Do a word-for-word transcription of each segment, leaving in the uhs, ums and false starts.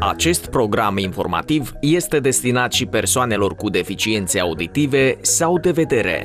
Acest program informativ este destinat și persoanelor cu deficiențe auditive sau de vedere.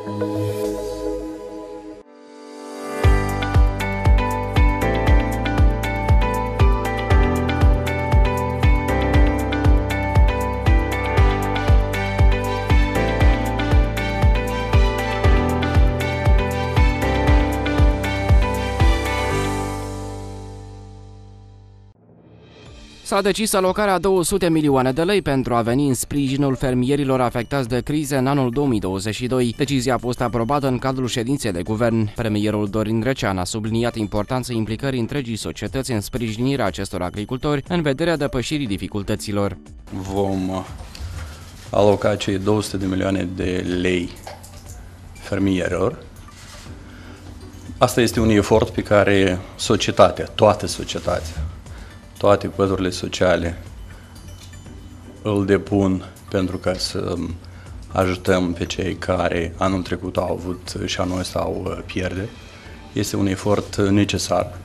S-a decis alocarea a două sute milioane de lei pentru a veni în sprijinul fermierilor afectați de crize în anul două mii douăzeci și doi. Decizia a fost aprobată în cadrul ședinței de guvern. Premierul Dorin Recean a subliniat importanța implicării întregii societăți în sprijinirea acestor agricultori în vederea depășirii dificultăților. Vom aloca cei două sute de milioane de lei fermierilor. Asta este un efort pe care societatea, toată societatea, toate păturile sociale îl depun pentru ca să ajutăm pe cei care anul trecut au avut și anul ăsta au pierde. Este un efort necesar.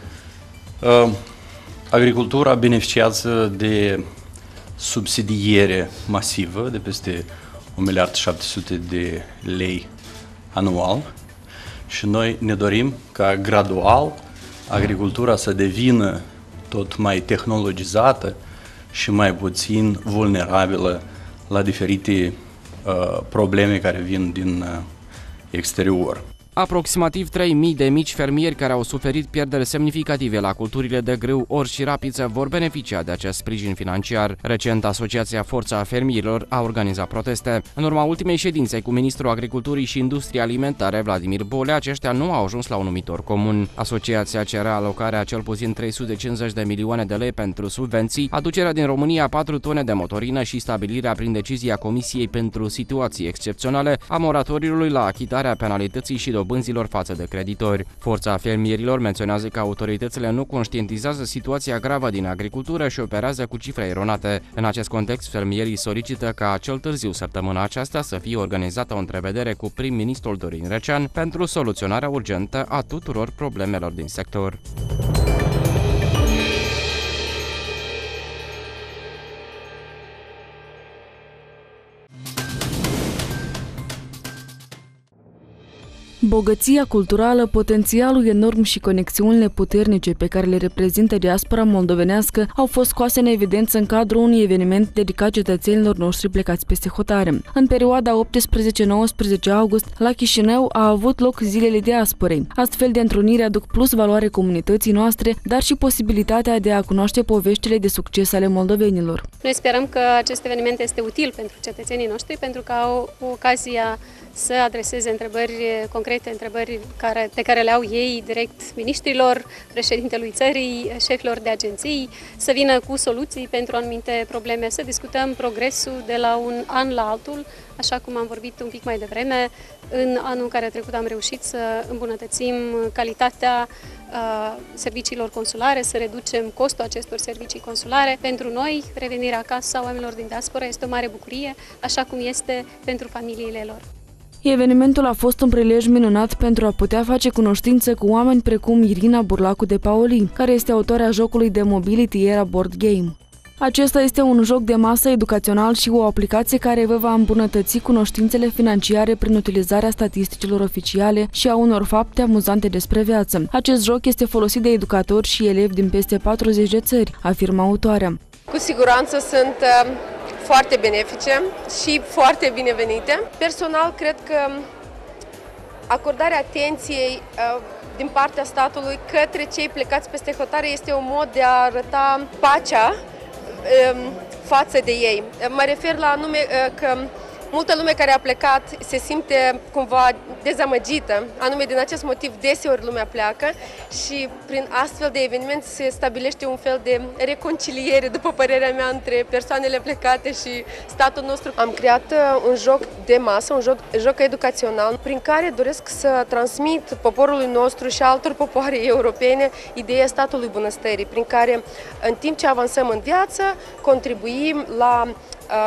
Agricultura beneficiază de subsidiere masivă de peste un miliard șapte sute de lei anual și noi ne dorim ca gradual agricultura să devină tot mai tehnologizată și mai puțin vulnerabilă la diferite uh, probleme care vin din uh, exterior. Aproximativ trei mii de mici fermieri care au suferit pierderi semnificative la culturile de grâu, orz și rapiță vor beneficia de acest sprijin financiar. Recent, Asociația Forța Fermierilor a organizat proteste. În urma ultimei ședințe cu ministrul Agriculturii și Industriei Alimentare, Vladimir Bolea, aceștia nu au ajuns la un numitor comun. Asociația cerea alocarea cel puțin trei sute cincizeci de milioane de lei pentru subvenții, aducerea din România a patru tone de motorină și stabilirea prin decizia Comisiei pentru situații excepționale a moratoriului la achitarea penalității și dobânzilor față de creditori. Forța fermierilor menționează că autoritățile nu conștientizează situația gravă din agricultură și operează cu cifre eronate. În acest context, fermierii solicită ca cel târziu săptămâna aceasta să fie organizată o întrevedere cu prim-ministrul Dorin Recean pentru soluționarea urgentă a tuturor problemelor din sector. Bogăția culturală, potențialul enorm și conexiunile puternice pe care le reprezintă diaspora moldovenească au fost scoase în evidență în cadrul unui eveniment dedicat cetățenilor noștri plecați peste hotare. În perioada optsprezece nouăsprezece august, la Chișinău a avut loc Zilele Diasporei. Astfel de întruniri aduc plus valoare comunității noastre, dar și posibilitatea de a cunoaște poveștile de succes ale moldovenilor. Noi sperăm că acest eveniment este util pentru cetățenii noștri, pentru că au ocazia să adreseze întrebări concrete, întrebări care, pe care le au ei direct miniștrilor, președintelui țării, șefilor de agenții, să vină cu soluții pentru anumite probleme, să discutăm progresul de la un an la altul, așa cum am vorbit un pic mai devreme. În anul care a trecut am reușit să îmbunătățim calitatea uh, serviciilor consulare, să reducem costul acestor servicii consulare. Pentru noi, revenirea acasă a oamenilor din diaspora este o mare bucurie, așa cum este pentru familiile lor. Evenimentul a fost un prilej minunat pentru a putea face cunoștință cu oameni precum Irina Burlacu de Paoli, care este autoarea jocului de Mobility Era Board Game. Acesta este un joc de masă educațional și o aplicație care vă va îmbunătăți cunoștințele financiare prin utilizarea statisticilor oficiale și a unor fapte amuzante despre viață. Acest joc este folosit de educatori și elevi din peste patruzeci de țări, afirmă autoarea. Cu siguranță sunt foarte benefice și foarte binevenite. Personal, cred că acordarea atenției din partea statului către cei plecați peste hotare este un mod de a arăta pacea față de ei. Mă refer la anume că multă lume care a plecat se simte cumva dezamăgită, anume din acest motiv deseori lumea pleacă și prin astfel de eveniment se stabilește un fel de reconciliere, după părerea mea, între persoanele plecate și statul nostru. Am creat un joc de masă, un joc, joc educațional, prin care doresc să transmit poporului nostru și altor popoare europene ideea statului bunăstării, prin care în timp ce avansăm în viață contribuim la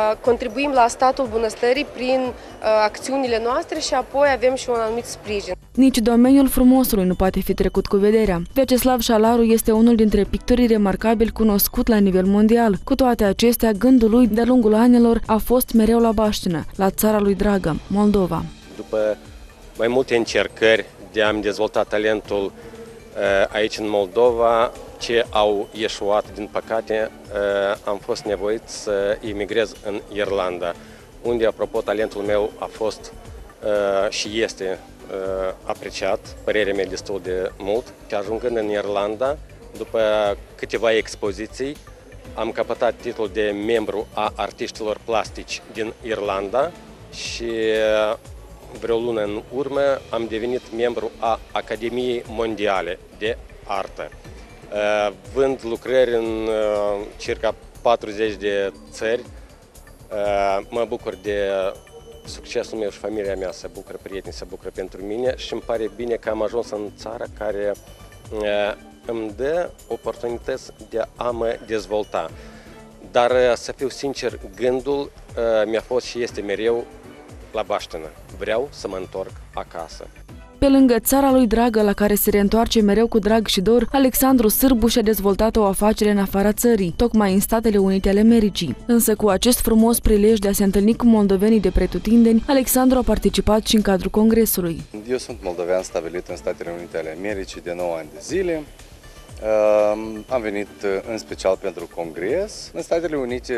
contribuim la statul bunăstării prin uh, acțiunile noastre și apoi avem și un anumit sprijin. Nici domeniul frumosului nu poate fi trecut cu vederea. Vyacheslav Șalaru este unul dintre pictorii remarcabili cunoscut la nivel mondial. Cu toate acestea, gândul lui de-a lungul anilor a fost mereu la Baștină, la țara lui dragă, Moldova. După mai multe încercări de a-mi dezvolta talentul aici în Moldova, ce au ieșuat, din păcate, am fost nevoit să emigrez în Irlanda, unde, apropo, talentul meu a fost și este apreciat, părerea mea destul de mult. Și ajungând în Irlanda, după câteva expoziții, am căpătat titlul de membru a artiștilor plastici din Irlanda și vreo lună în urmă am devenit membru a Academiei Mondiale de Artă. Vând lucrări în circa patruzeci de țări, mă bucur de succesul meu și familia mea se bucură, prietenii se bucură pentru mine și îmi pare bine că am ajuns în țara care îmi dă oportunități de a mă dezvolta. Dar, să fiu sincer, gândul mi-a fost și este mereu la Baștină. Vreau să mă întorc acasă. Pe lângă țara lui dragă, la care se reîntoarce mereu cu drag și dor, Alexandru Sârbu și-a dezvoltat o afacere în afara țării, tocmai în Statele Unite ale Americii. Însă cu acest frumos prilej de a se întâlni cu moldovenii de pretutindeni, Alexandru a participat și în cadrul congresului. Eu sunt moldovean stabilit în Statele Unite ale Americii de nouă ani de zile. Am venit în special pentru congres. În Statele Unite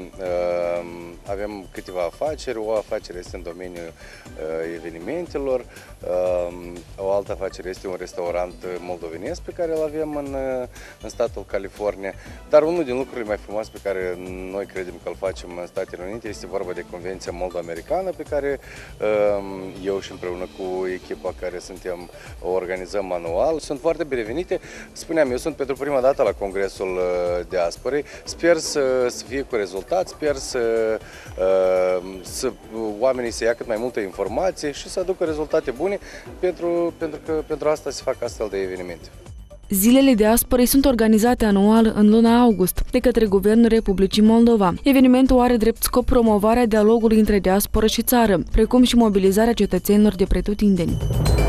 avem câteva afaceri. O afacere este în domeniul evenimentelor, o altă afacere este un restaurant moldovenesc pe care îl avem în, în statul California. Dar unul din lucrurile mai frumoase pe care noi credem că îl facem în Statele Unite este vorba de Convenția Moldo-Americană, pe care eu și împreună cu echipa care suntem o organizăm anual. Sunt foarte binevenite. Spuneam, eu sunt pentru prima dată la Congresul Diasporei. Sper să, să fie cu rezultat, sper să, să oamenii să ia cât mai multă informație și să aducă rezultate bune, pentru, pentru că pentru asta se fac astfel de evenimente. Zilele Diasporei sunt organizate anual în luna august de către Guvernul Republicii Moldova. Evenimentul are drept scop promovarea dialogului între diasporă și țară, precum și mobilizarea cetățenilor de pretutindeni.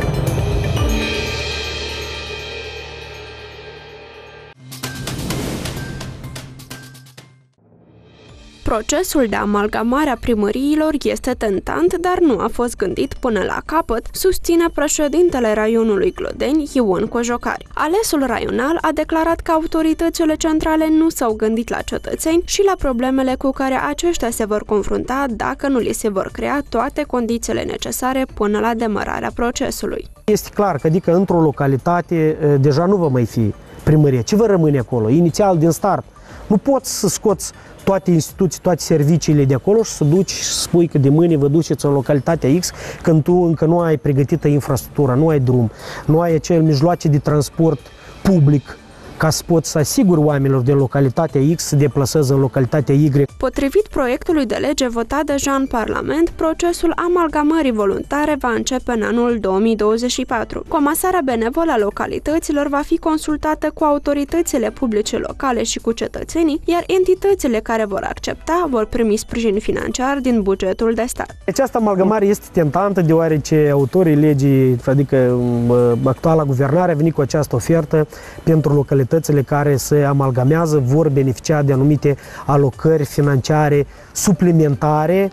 Procesul de amalgamare a primăriilor este tentant, dar nu a fost gândit până la capăt, susține președintele raionului Glodeni, Ion Cojocari. Alesul raional a declarat că autoritățile centrale nu s-au gândit la cetățeni și la problemele cu care aceștia se vor confrunta dacă nu li se vor crea toate condițiile necesare până la demararea procesului. Este clar că adică într-o localitate deja nu va mai fi primărie. Ce vă rămâne acolo? Inițial, din start, nu poți să scoți toate instituții, toate serviciile de acolo și să duci și să spui că de mâine vă duceți în localitatea X când tu încă nu ai pregătită infrastructura, nu ai drum, nu ai acele mijloace de transport public ca să poți să asiguri oamenilor de localitatea X să deplaseze în localitatea Y. Potrivit proiectului de lege votat deja în Parlament, procesul amalgamării voluntare va începe în anul două mii douăzeci și patru. Comasarea benevolă a localităților va fi consultată cu autoritățile publice locale și cu cetățenii, iar entitățile care vor accepta vor primi sprijin financiar din bugetul de stat. Această amalgamare este tentantă deoarece autorii legii, adică actuala guvernare, a venit cu această ofertă pentru localități care se amalgamează, vor beneficia de anumite alocări financiare suplimentare,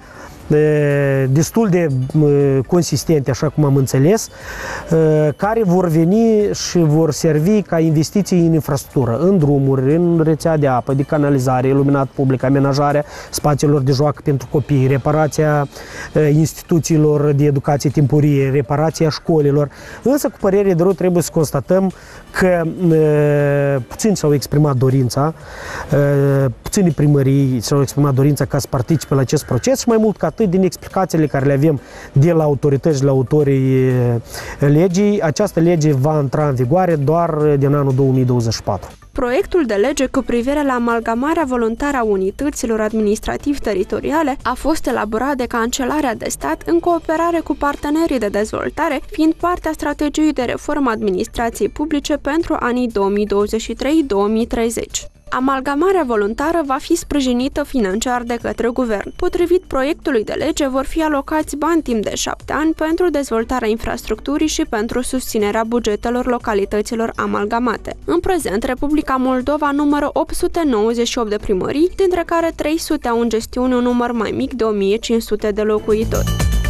destul de consistente, așa cum am înțeles, care vor veni și vor servi ca investiții în infrastructură, în drumuri, în rețea de apă, de canalizare, iluminat public, amenajarea spațiilor de joacă pentru copii, reparația instituțiilor de educație timpurie, reparația școlilor. Însă, cu părere de rău, trebuie să constatăm că puțini s-au exprimat dorința, puțini primării s-au exprimat dorința ca să participe la acest proces și mai mult ca atât din explicațiile care le avem de la autorități, de la autorii legii, această lege va intra în vigoare doar din anul două mii douăzeci și patru. Proiectul de lege cu privire la amalgamarea voluntară a unităților administrativ-teritoriale a fost elaborat de Cancelarea de Stat în cooperare cu partenerii de dezvoltare, fiind partea strategiei de reformă a administrației publice pentru anii două mii douăzeci și trei - două mii treizeci. Amalgamarea voluntară va fi sprijinită financiar de către guvern. Potrivit proiectului de lege, vor fi alocați bani timp de șapte ani pentru dezvoltarea infrastructurii și pentru susținerea bugetelor localităților amalgamate. În prezent, Republica Moldova numără opt sute nouăzeci și opt de primării, dintre care trei sute au în gestiune un număr mai mic de o mie cinci sute de locuitori.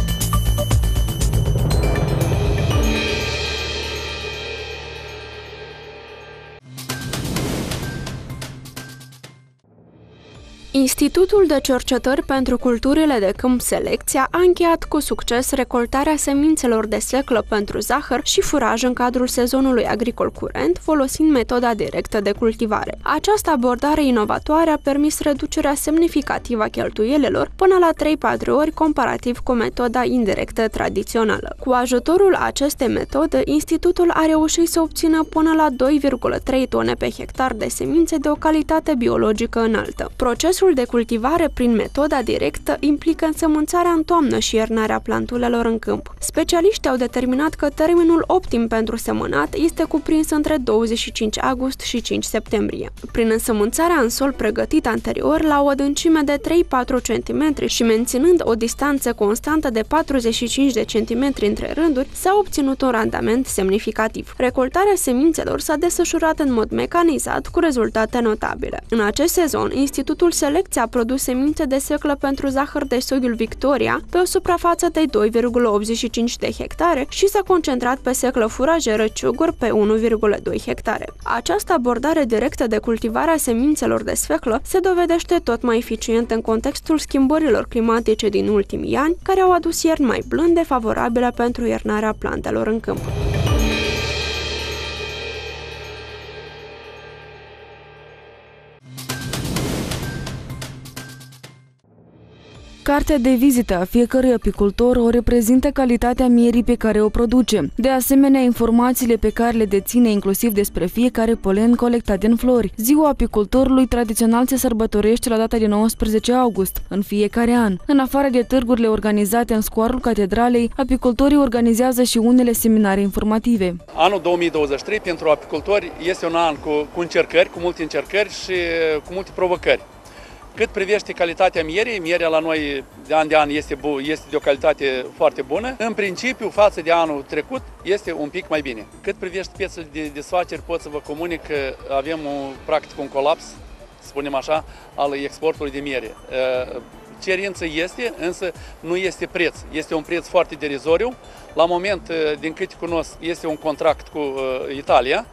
Institutul de Cercetări pentru Culturile de Câmp Selecția a încheiat cu succes recoltarea semințelor de seclă pentru zahăr și furaj în cadrul sezonului agricol curent, folosind metoda directă de cultivare. Această abordare inovatoare a permis reducerea semnificativă a cheltuielilor până la trei patru ori comparativ cu metoda indirectă tradițională. Cu ajutorul acestei metode, institutul a reușit să obțină până la doi virgulă trei tone pe hectar de semințe de o calitate biologică înaltă. Procesul de cultivare prin metoda directă implică însămânțarea în toamnă și iernarea plantulelor în câmp. Specialiștii au determinat că termenul optim pentru semănat este cuprins între douăzeci și cinci august și cinci septembrie. Prin însămânțarea în sol pregătit anterior la o adâncime de trei patru centimetri și menținând o distanță constantă de patruzeci și cinci de centimetri între rânduri, s-a obținut un randament semnificativ. Recoltarea semințelor s-a desfășurat în mod mecanizat cu rezultate notabile. În acest sezon, Institutul Selecția a produs semințe de seclă pentru zahăr de soiul Victoria pe o suprafață de doi virgulă optzeci și cinci de hectare și s-a concentrat pe seclă furajeră ciugur pe unu virgulă doi hectare. Această abordare directă de cultivare a semințelor de sfeclă se dovedește tot mai eficientă în contextul schimbărilor climatice din ultimii ani, care au adus ierni mai blânde, favorabile pentru iernarea plantelor în câmp. Cartea de vizită a fiecărui apicultor o reprezintă calitatea mierii pe care o produce. De asemenea, informațiile pe care le deține inclusiv despre fiecare polen colectat din flori. Ziua apicultorului tradițional se sărbătorește la data de nouăsprezece august, în fiecare an. În afară de târgurile organizate în scoarul Catedralei, apicultorii organizează și unele seminare informative. Anul două mii douăzeci și trei pentru apicultori este un an cu, cu încercări, cu multe încercări și cu multe provocări. Cât privește calitatea mierii, mierea la noi de an de an este, este de o calitate foarte bună. În principiu, față de anul trecut, este un pic mai bine. Cât privește piețele de desfaceri, pot să vă comunic că avem un, practic un colaps, spunem așa, al exportului de miere. Cerință este, însă nu este preț. Este un preț foarte derizoriu. La moment, din câte cunosc, este un contract cu Italia,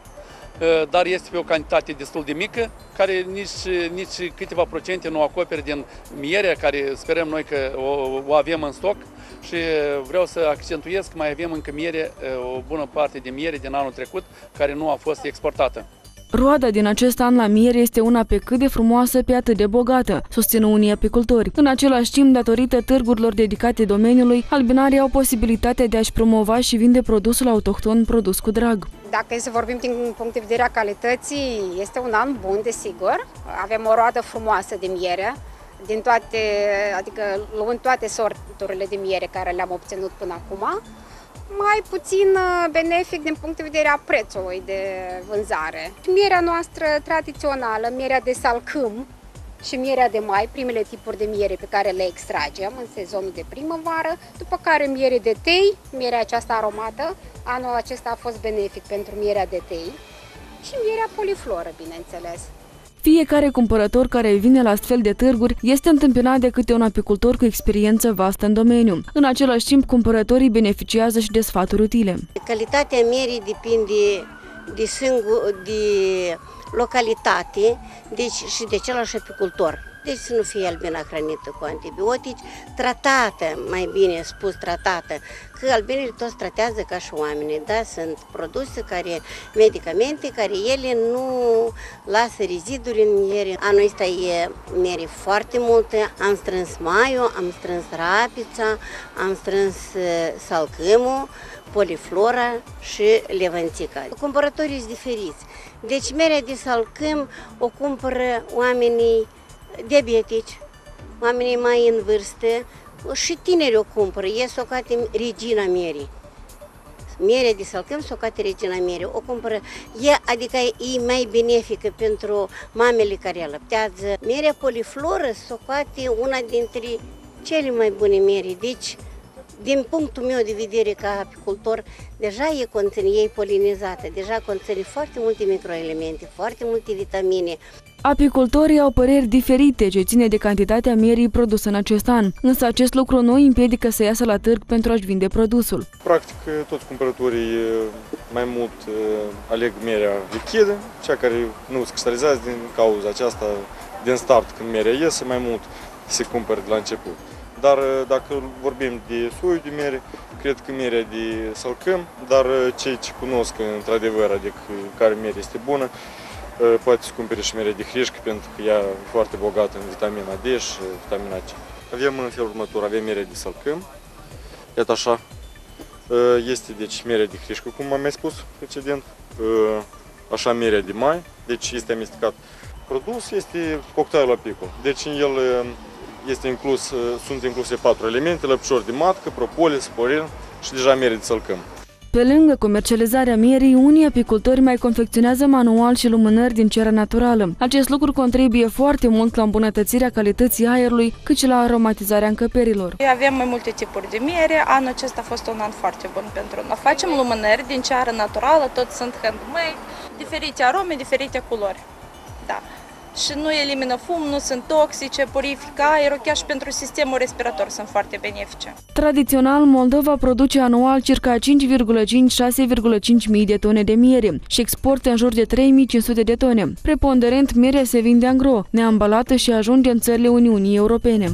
dar este pe o cantitate destul de mică, care nici, nici câteva procente nu acoperă din mierea care sperăm noi că o, o avem în stoc și vreau să accentuez că mai avem încă miere, o bună parte de miere din anul trecut care nu a fost exportată. Roada din acest an la miere este una pe cât de frumoasă, pe atât de bogată, susțin unii apicultori. În același timp, datorită târgurilor dedicate domeniului, albinarii au posibilitatea de a-și promova și vinde produsul autohton produs cu drag. Dacă e să vorbim din punct de vedere a calității, este un an bun, desigur. Avem o roadă frumoasă de miere, din toate, adică luând toate sorturile de miere care le-am obținut până acum. Mai puțin benefic din punct de vedere a prețului de vânzare. Mierea noastră tradițională, mierea de salcâm și mierea de mai, primele tipuri de miere pe care le extragem în sezonul de primăvară, după care miere de tei, mierea aceasta aromată. Anul acesta a fost benefic pentru mierea de tei și mierea polifloră, bineînțeles. Fiecare cumpărător care vine la astfel de târguri este întâmpinat de câte un apicultor cu experiență vastă în domeniu. În același timp, cumpărătorii beneficiază și de sfaturi utile. Calitatea mierii depinde de, singur, de localitate, deci și de celălalt apicultor. Deci să nu fie albina hrănită cu antibiotici, tratată, mai bine spus tratată, că albinele toți tratează ca și oamenii, da? Sunt produse, care, medicamente, care ele nu lasă reziduri în miere. Anul ăsta e miere foarte multe, am strâns maiul, am strâns rapița, am strâns salcâmul, poliflora și levantica. Cumpărătorii sunt diferiți, deci mierea de salcâm o cumpără oamenii diabetici, oamenii mai în vârstă și tinerii o cumpără, e socate regina mierii. Mere de salcâm, socate regina mere, o cumpără, e, adică e mai benefică pentru mamele care alăptează. Merea polifloră, socate una dintre cele mai bune mere, deci din punctul meu de vedere ca apicultor, deja e conține, e polinizată, deja conține foarte multe microelemente, foarte multe vitamine. Apicultorii au păreri diferite ce ține de cantitatea mierii produsă în acest an, însă acest lucru nu îi împiedică să iasă la târg pentru a-și vinde produsul. Practic, toți cumpărătorii mai mult aleg mierea lichidă, cea care nu se cristalizează din cauza aceasta, din start, când mierea iese, mai mult se cumpără de la început. Dar dacă vorbim de soiul de miere, cred că mierea de salcâm, dar cei ce cunosc într-adevăr, adică care miere este bună, poate să cumpere și mierea de hrișcă, pentru că ea e foarte bogată în vitamina D și vitamina C. Avem în felul următor, avem mierea de salcâm, iată așa, este deci mierea de hrișcă, cum am mai spus precedent, așa mierea de mai, deci este amestecat. Produs este cocktailul apicol, deci în el este inclus, sunt incluse patru elemente, lăpșor de matcă, propolis, sporil și deja miere de salcâm. Pe lângă comercializarea mierii, unii apicultori mai confecționează manual și lumânări din ceră naturală. Acest lucru contribuie foarte mult la îmbunătățirea calității aerului, cât și la aromatizarea încăperilor. Avem mai multe tipuri de miere, anul acesta a fost un an foarte bun pentru noi. Facem lumânări din ceară naturală, tot sunt handmade, diferite arome, diferite culori. Da. Și nu elimină fum, nu sunt toxice, purifică aerul, chiar și pentru sistemul respirator sunt foarte benefice. Tradițional, Moldova produce anual circa cinci virgulă cinci - șase virgulă cinci mii de tone de miere și exportă în jur de trei mii cinci sute de tone. Preponderent, mierea se vinde angro, neambalată și ajunge în țările Uniunii Europene.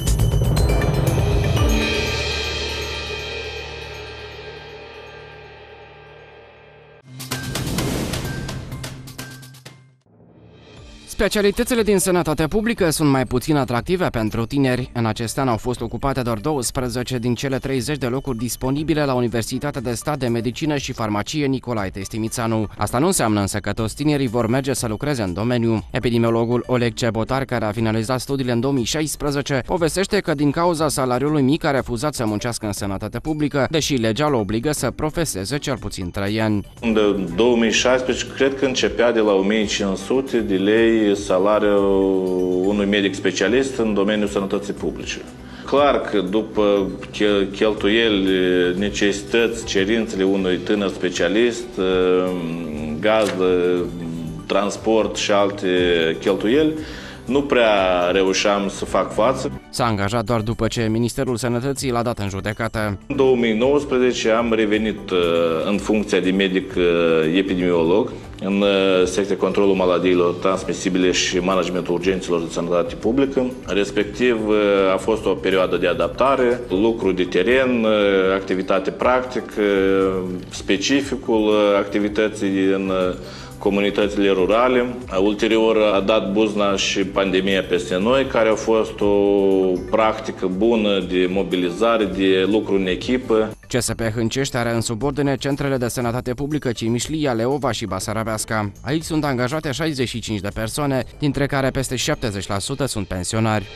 Specialitățile din sănătate publică sunt mai puțin atractive pentru tineri. În acest an au fost ocupate doar douăsprezece din cele treizeci de locuri disponibile la Universitatea de Stat de Medicină și Farmacie Nicolae Testimițanu. Asta nu înseamnă însă că toți tinerii vor merge să lucreze în domeniu. Epidemiologul Oleg Cebotar, care a finalizat studiile în două mii șaisprezece, povestește că din cauza salariului mic a refuzat să muncească în sănătate publică, deși legea îl obligă să profeseze cel puțin trei ani. În două mii șaisprezece cred că începea de la o mie cinci sute de lei salariul unui medic specialist în domeniul sănătății publice. Clar că după cheltuieli, necesități, cerințele unui tânăr specialist, gazdă, transport și alte cheltuieli, nu prea reușeam să fac față. S-a angajat doar după ce Ministerul Sănătății l-a dat în judecată. În două mii nouăsprezece am revenit în funcția de medic epidemiolog în secția controlul maladiilor transmisibile și managementul urgențelor de sănătate publică. Respectiv a fost o perioadă de adaptare, lucru de teren, activitate practică, specificul activității în comunitățile rurale. Ulterior a dat buzna și pandemia peste noi, care a fost o practică bună de mobilizare, de lucru în echipă. C S P Hâncești are în subordine centrele de sănătate publică Cimișlia, Leova și Basarabeasca. Aici sunt angajate șaizeci și cinci de persoane, dintre care peste șaptezeci la sută sunt pensionari.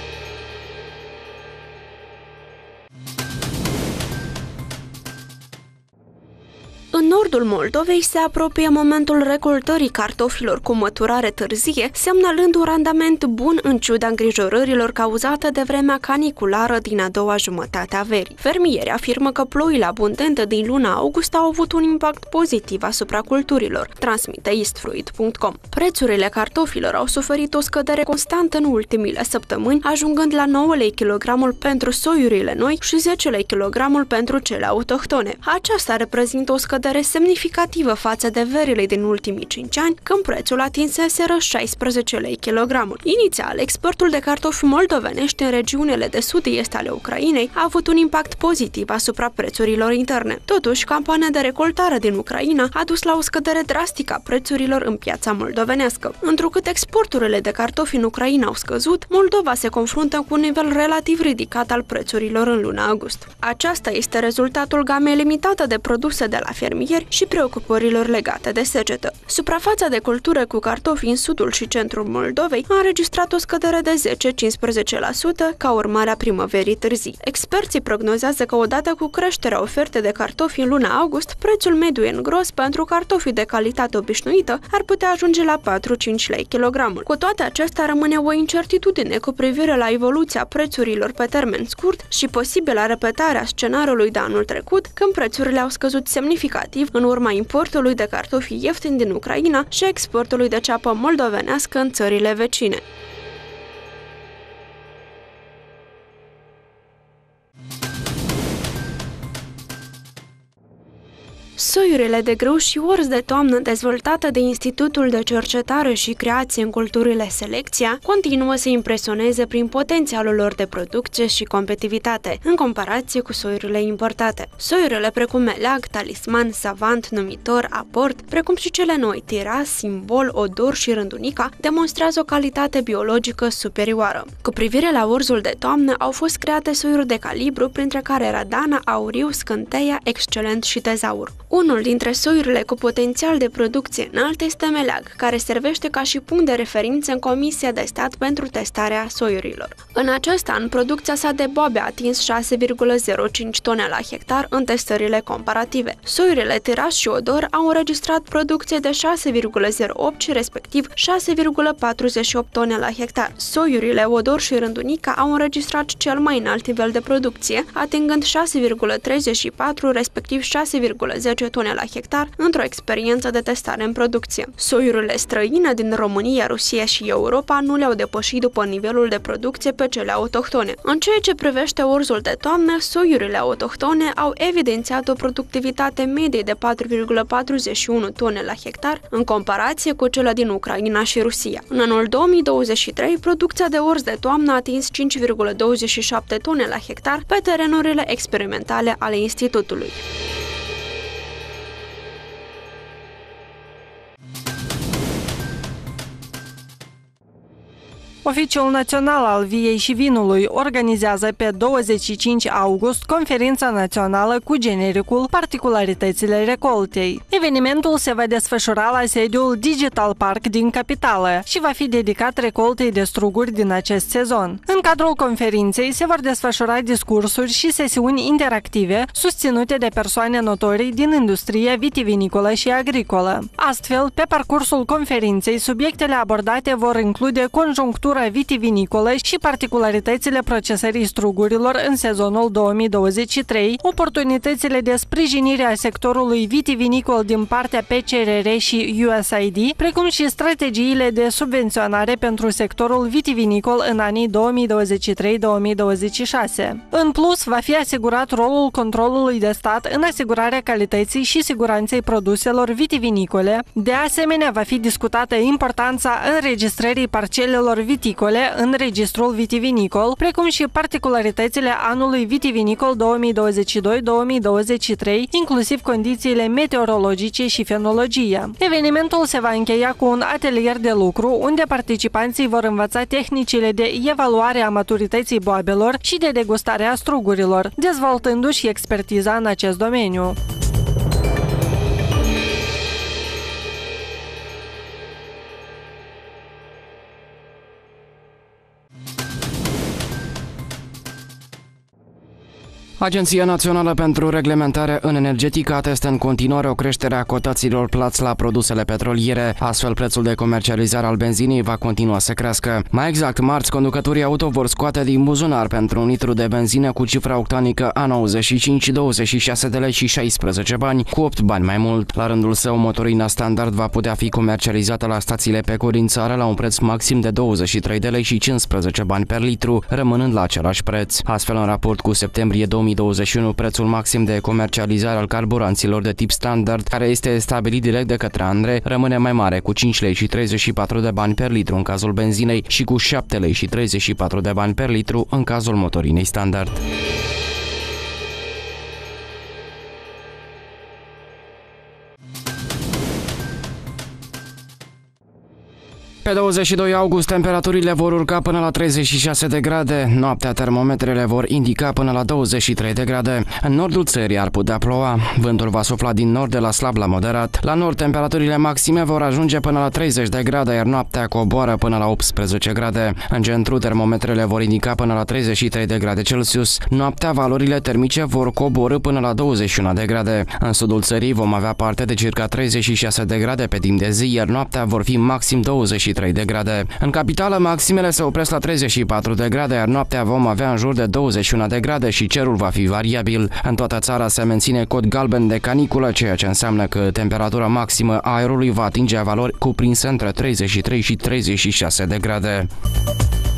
În nordul Moldovei se apropie momentul recoltării cartofilor cu măturare târzie, semnalând un randament bun în ciuda îngrijorărilor cauzate de vremea caniculară din a doua jumătate a verii. Fermierii afirmă că ploile abundente din luna august au avut un impact pozitiv asupra culturilor, transmite eastfruit punct com. Prețurile cartofilor au suferit o scădere constantă în ultimile săptămâni, ajungând la nouă lei kilogramul pentru soiurile noi și zece lei kilogramul pentru cele autohtone. Aceasta reprezintă o scădere semnificativă față de verile din ultimii cinci ani, când prețul atinseseră șaisprezece lei kilogramul. Inițial, exportul de cartofi moldovenești în regiunile de sud-est ale Ucrainei a avut un impact pozitiv asupra prețurilor interne. Totuși, campania de recoltare din Ucraina a dus la o scădere drastică a prețurilor în piața moldovenească. Întrucât exporturile de cartofi în Ucraina au scăzut, Moldova se confruntă cu un nivel relativ ridicat al prețurilor în luna august. Aceasta este rezultatul gamei limitate de produse de la fermieri, și preocupărilor legate de secetă. Suprafața de cultură cu cartofi în sudul și centrul Moldovei a înregistrat o scădere de zece-cincisprezece la sută ca urmare a primăverii târzii. Experții prognozează că odată cu creșterea ofertei de cartofi în luna august, prețul mediu în gros pentru cartofii de calitate obișnuită ar putea ajunge la patru-cinci lei kilogramul. Cu toate acestea, rămâne o incertitudine cu privire la evoluția prețurilor pe termen scurt și posibilă repetarea scenariului de anul trecut, când prețurile au scăzut semnificativ în urma importului de cartofi ieftini din Ucraina și exportului de ceapă moldovenească în țările vecine. Soiurile de grâu și orz de toamnă dezvoltate de Institutul de Cercetare și Creație în Culturile Selecția continuă să impresioneze prin potențialul lor de producție și competitivitate, în comparație cu soiurile importate. Soiurile precum Meleag, Talisman, Savant, Numitor, Aport, precum și cele noi, Tiras, Simbol, Odor și Rândunica, demonstrează o calitate biologică superioară. Cu privire la orzul de toamnă, au fost create soiuri de calibru, printre care Radana, Auriu, Scânteia, Excelent și Tezaur. Unul dintre soiurile cu potențial de producție înalt este Meleag, care servește ca și punct de referință în Comisia de Stat pentru testarea soiurilor. În acest an, producția sa de boabe a atins șase virgulă zero cinci tone la hectar în testările comparative. Soiurile Tiras și Odor au înregistrat producție de șase virgulă zero opt și respectiv șase virgulă patruzeci și opt tone la hectar. Soiurile Odor și Rândunica au înregistrat cel mai înalt nivel de producție, atingând șase virgulă treizeci și patru, respectiv șase virgulă zece tone la hectar într-o experiență de testare în producție. Soiurile străine din România, Rusia și Europa nu le-au depășit după nivelul de producție pe cele autohtone. În ceea ce privește orzul de toamnă, soiurile autohtone au evidențiat o productivitate medie de patru virgulă patruzeci și unu tone la hectar în comparație cu cele din Ucraina și Rusia. În anul două mii douăzeci și trei, producția de orz de toamnă a atins cinci virgulă douăzeci și șapte tone la hectar pe terenurile experimentale ale Institutului. Oficiul Național al Viei și Vinului organizează pe douăzeci și cinci august conferința națională cu genericul Particularitățile recoltei. Evenimentul se va desfășura la sediul Digital Park din capitală și va fi dedicat recoltei de struguri din acest sezon. În cadrul conferinței se vor desfășura discursuri și sesiuni interactive susținute de persoane notorii din industria vitivinicolă și agricolă. Astfel, pe parcursul conferinței, subiectele abordate vor include conjunctura vitivinicolă și particularitățile procesării strugurilor în sezonul două mii douăzeci și trei, oportunitățile de sprijinire a sectorului vitivinicol din partea P C R R și U S A I D, precum și strategiile de subvenționare pentru sectorul vitivinicol în anii două mii douăzeci și trei două mii douăzeci și șase. În plus, va fi asigurat rolul controlului de stat în asigurarea calității și siguranței produselor vitivinicole. De asemenea, va fi discutată importanța înregistrării parcelelor viticole în registrul vitivinicol, precum și particularitățile anului vitivinicol două mii douăzeci și doi două mii douăzeci și trei, inclusiv condițiile meteorologice și fenologia. Evenimentul se va încheia cu un atelier de lucru, unde participanții vor învăța tehnicile de evaluare a maturității boabelor și de degustare a strugurilor, dezvoltându-și expertiza în acest domeniu. Agenția Națională pentru Reglementare în Energetică atestă în continuare o creștere a cotațiilor plăți la produsele petroliere, astfel prețul de comercializare al benzinei va continua să crească. Mai exact, marți, conducătorii auto vor scoate din buzunar pentru un litru de benzină cu cifra octanică A nouăzeci și cinci douăzeci și șase de lei și șaisprezece bani, cu opt bani mai mult. La rândul său, motorina standard va putea fi comercializată la stațiile Pecco din țară la un preț maxim de douăzeci și trei de lei și cincisprezece bani per litru, rămânând la același preț. Astfel, în raport cu septembrie două mii douăzeci și unu, prețul maxim de comercializare al carburanților de tip standard, care este stabilit direct de către ANRE, rămâne mai mare, cu cinci lei și treizeci și patru de bani per litru în cazul benzinei și cu șapte lei și treizeci și patru de bani per litru în cazul motorinei standard. Pe douăzeci și doi august, temperaturile vor urca până la treizeci și șase de grade. Noaptea, termometrele vor indica până la douăzeci și trei de grade. În nordul țării ar putea ploua. Vântul va sufla din nord de la slab la moderat. La nord, temperaturile maxime vor ajunge până la treizeci de grade, iar noaptea coboară până la optsprezece grade. În centru, termometrele vor indica până la treizeci și trei de grade Celsius. Noaptea, valorile termice vor coborî până la douăzeci și unu de grade. În sudul țării vom avea parte de circa treizeci și șase de grade pe timp de zi, iar noaptea vor fi maxim douăzeci și trei de grade. În capitală, maximele se opresc la treizeci și patru de grade, iar noaptea vom avea în jur de douăzeci și unu de grade și cerul va fi variabil. În toată țara se menține cod galben de caniculă, ceea ce înseamnă că temperatura maximă a aerului va atinge valori cuprinse între treizeci și trei și treizeci și șase de grade.